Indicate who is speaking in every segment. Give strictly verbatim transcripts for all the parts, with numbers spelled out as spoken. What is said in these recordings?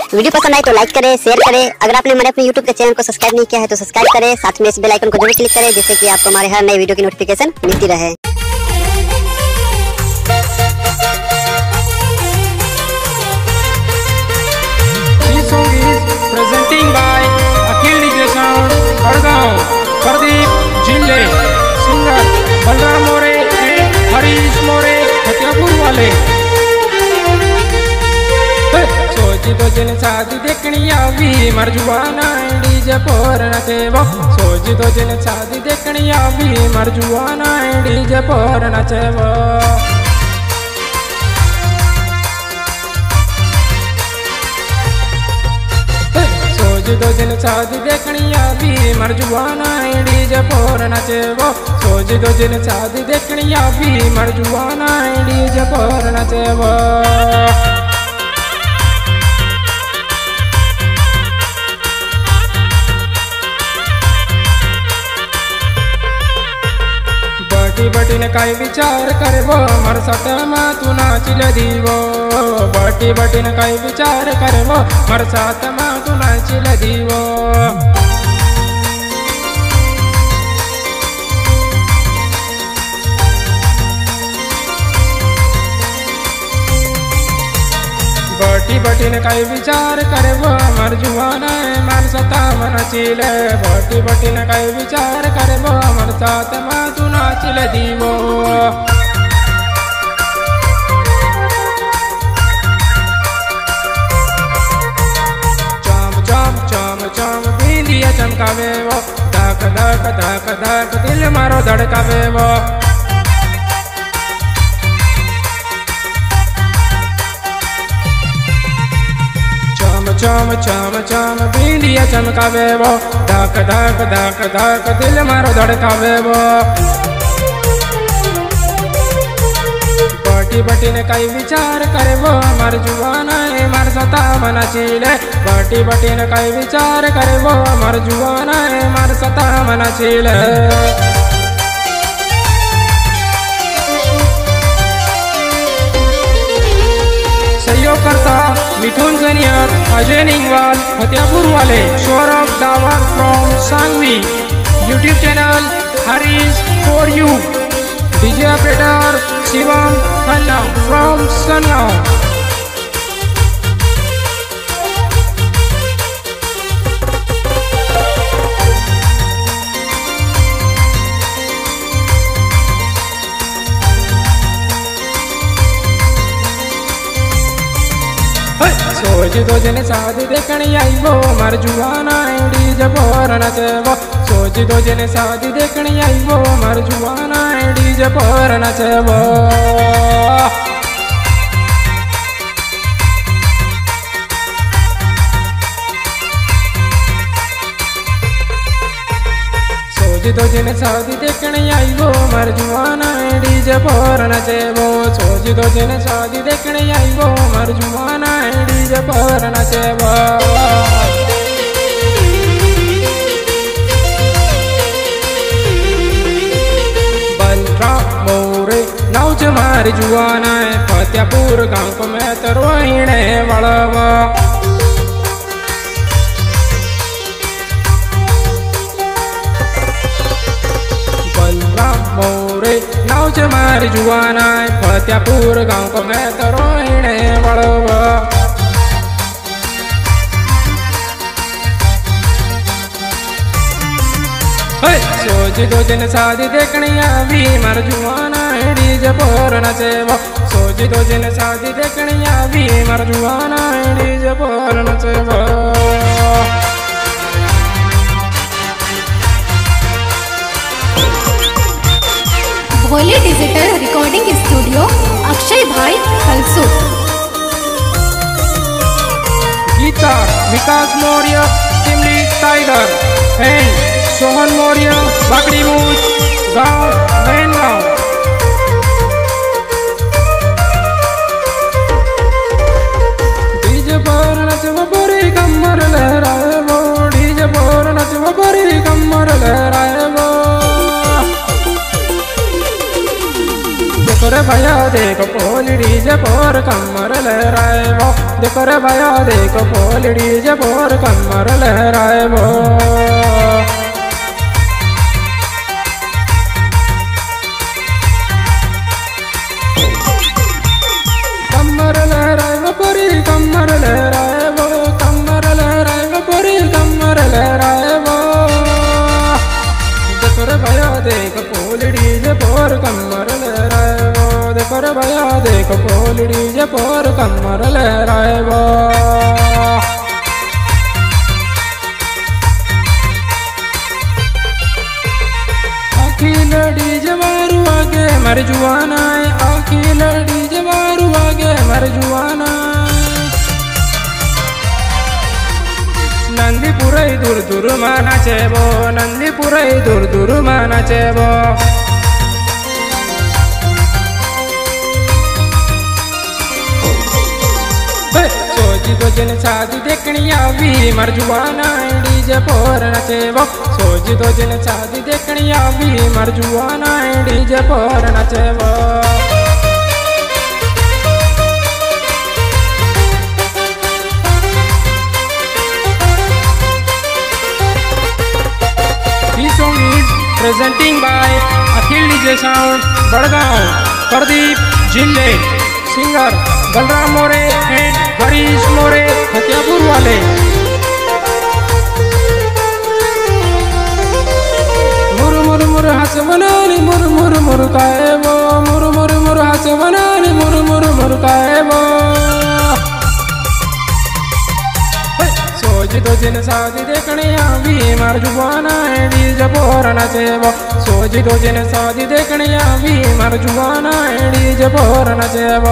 Speaker 1: Video पसंद आए तो लाइक करें, शेयर करें। अगर आपने हमारे अपने यूट्यूब के चैनल को सब्सक्राइब नहीं किया है तो सब्सक्राइब करें, साथ में इस बेल आइकन को जरूर क्लिक करें जिससे कि आपको हमारे हर नए वीडियो की नोटिफिकेशन मिलती रहे।
Speaker 2: Presenting by Akhil D J Sound, Kargaon, Pradeep Jille, singer Balram More and Harish More, Fatehpur wale। सोची तो जिन शादी देखनी आवी मरजुआना डीजे पर नचे वो, सोची तो जिन शादी देखनी आवी मरजुआना डीजे पर नचे वो। दो दिन शादी देखनी आवी मरजुआना डीजे पर नचे वो, सोच दो दिन शादी देखनी आवी मरजुआना डीजे पर नचे वो। बटी बटी ने काई विचार करे वो मर सतमा तू नाच दीवो, बटी बटी ने काई विचार करे वो मर सतमा तू नाच दीवो। बटी बटी ने काई विचार करे वो मर जुआना मन सता मन चिले, बटी बटी ने काई विचार करे वो मर सतमा तू नाच दीवो। चम चम चम चम बिंदिया चमकावे वो, धक धक धक धक दिल मारो धड़कावे वो। चम चम चम बिंदिया चमकावे वो, धक धक धक धक दिल मारो धड़कावे वो। बटी बटी ने कई विचार करे वो मर जुआना मर सता मन चिले, बटी बटी ने कई विचार करे वो मर जुआना मर सता मन चिले। सहयोग करता मिथुन सनियर, अजय निंगवाल, फतेहपुर वाले, Saurabh Dawar from Sangvi, YouTube channel Harish for you, DJ operator Shivam Khanna from Sangaon. सोच दो दिन शादी देखनी आई वो मर जुआना डीजे पर नचे वो, सोच दो दिन शादी देखनी आई वो मर जुआना डीजे पर नचे वो। सोच दो दिन शादी देखनी आई वो मर जुआना डीजे पर नचे वो, सोच दो दिन शादी देखनी आई वो मर जुआना डीजे पर नचे वो। बलराम मोरे नौज मार जुआना फतेहपुर गाँव को मैं तो रोहिणे वड़वा। मोरे नौज मार जुआना फतेहपुर गाँव को मैं तो रोहिणे वड़वा। सोच दो दिन शादी देखनी आवी मर जुआना डीजे पर नचे वो, सोच दो दिन शादी देखनी आवी मर जुआना डीजे पर नचे वो।
Speaker 3: Bhole digital recording studio Akshay भाई हलसू।
Speaker 2: गीता विकास मौर्य सिमली टाइगर एंड सोहन मौर्य बागड़ी मूछ गाँव वैनगांव। डीजे पर नचवा बड़ी कमर लहराए वो, डीजे पर नचवा बड़ी कमर लहराए वो। देखो रे भैया देखो पोली डीजे डीजे पर कमर लहराए वो, देखो रे भैया देखो पोल डीजे पर कमर लहराए वो। कमर लहराए वो पूरी कमर लहराए वो, कमर लहराए वो पूरी कमर लहराए वो, देखो रे भैया देखो पोल डीजे पर कमर लहराए वो, देखो रे भैया देखो पोल डीजे पर कमर लहराए वो। अखिल डीजे मारू आगे मर जुआना है, अखिल डीजे मारू आगे मर जुआना। नंदीपुरई दूर दूर माना चेबो, नंदीपुरई दूर दूर माना चेबो। सोची तो जिन शादी देखनी आवी मर जुआना डीजे पर नचेबो, सोची तो जिन शादी देखनी आवी मर जुआना डीजे पर नचेबो। This song is presenting by Akhil D J Sound, Badgaon, Pradeep Jille, singer Balram More and Harish More, Hatyapur wale। Mur mur mur has banani mur mur mur kae wo, mur mur mur has banani mur mur mur kae wo। सोची तो जिन शादी देखने आवी मर Juana DJ पर नचेबो, सोची तो जिन शादी देखने आवी मर जुआना डीजे पर नचेबो।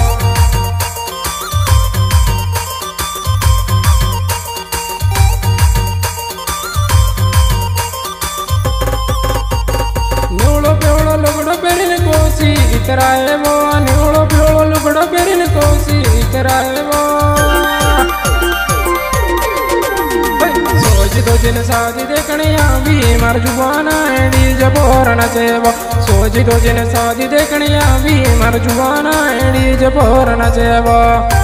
Speaker 2: न्यूलो प्योलो लुगड़ो पेरिन कोसी इतराए वो, न्यूलो प्योलो लुगड़ो पेरिन कोसी इतराए वो। सोची तो जिन शादी देखने आवी मर जुआना डीजे पर नचेबो, सोची तो जिन शादी देखने आवी मर जुआना डीजे पर नचेबो।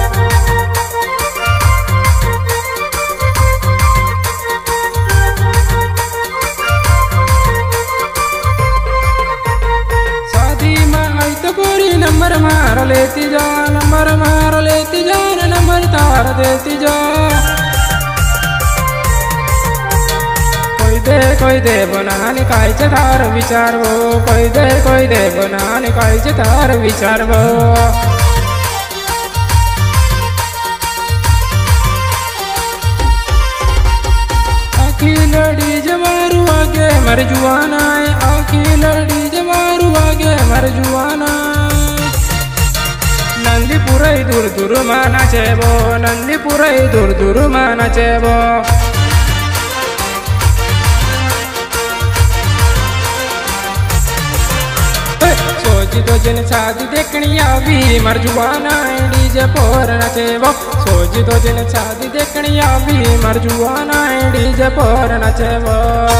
Speaker 2: शादी में आई तो पूरी नंबर मार लेती जा, नंबर मार लेती जा, नंबर तार देती जा। कोई दे कोई दे बनाने कायचे तार विचार वो, कोई दे कोई दे बनाने कायचे तार विचार वो। अखिल डीजे मारू आगे मर जुआना है, अखिल डीजे मारू आगे मर जुआना। नंदीपुरई दूर दूर माना चेबो, नंदीपुरई दूर दूर माना चेबो। सोची तो जिन शादी देखनी आवी मर जुआना डीजे पर नचेबो, सोची तो जिन शादी देखनी आवी मर जुआना डीजे पर नचेबो।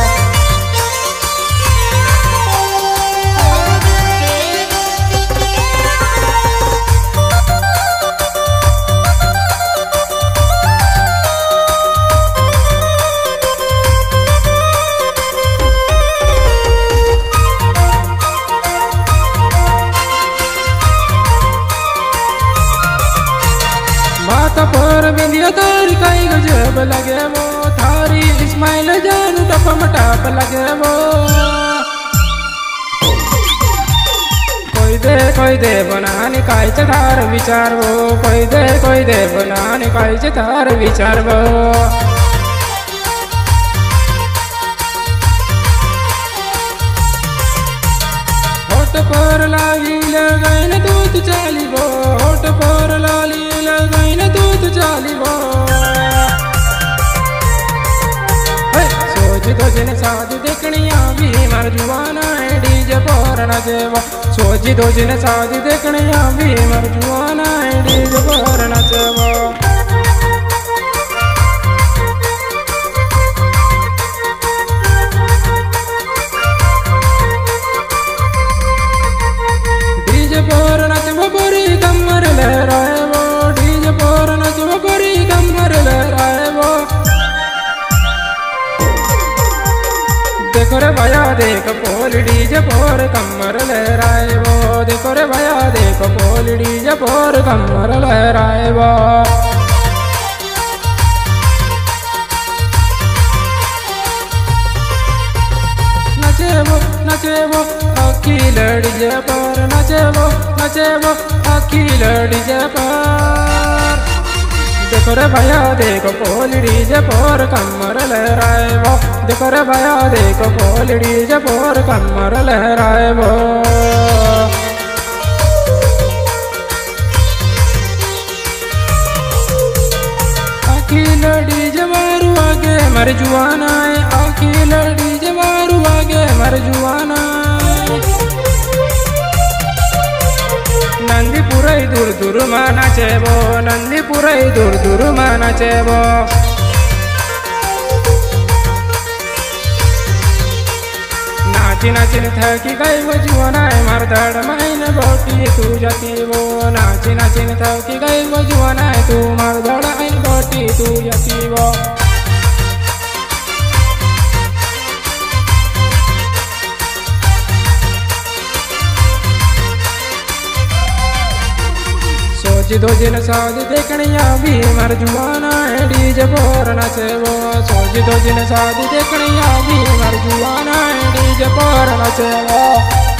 Speaker 2: माथा पर बिंदिया तारी काई गजब लगे वो, थारी इस्माइल जानू टपम टाप लगे वो। कोई दे कोई दे बनाने कायचे तार विचार वो, कोई दे कोई दे बनाने कायचे तार विचार वो। होठ पर लागी लगाइन दूध चाली वो, होठ पर लाली लगाइन दूध चाली वो। सोची तो जिन शादी देखनी आवी मर जुआना डीजे पर नचेबो, सोची तो जिन शादी देखनी आवी मर जुआना डीजे पर नचेबो। डीजे पर नचबो पूरी कमर देख पोल डीजे पोर कमर लहराए वो, देखो रे भैया देख पोल डीजे पोर कमर लहराए वो। नचे वो नचे वो अखिल डीजे पर, नचे वो नचे वो अखिल डीजे पर, देखो रे भैया देखो पोल डीजे पोर कमर लहराए वो, देखो रे भैया देखो पोल डीजे पोर कमर लहराए वो। अखिल डीजे मारू आगे मर जुआना है, अखिल डीजे मारू आगे मर जुआना है। नंदीपुरई दूर दूर मा नाचेबो, नंदीपुरई दूर दूर मा नाचेबो। नाची नाची थकी गई वो जुआनाए मार धड़ माइन बोटी तू जाती वो, नाची नाची थकी गई वो जुआनाए तू मार धड़ माइन बोटी तू जाती वो। सोच दो जिन शादी देखनिया भी मर जुआना है डीजे पोर नचेबो, सोच दो जिन शादी देखनिया भी मर जुआना है डीजे पोर नचेबो।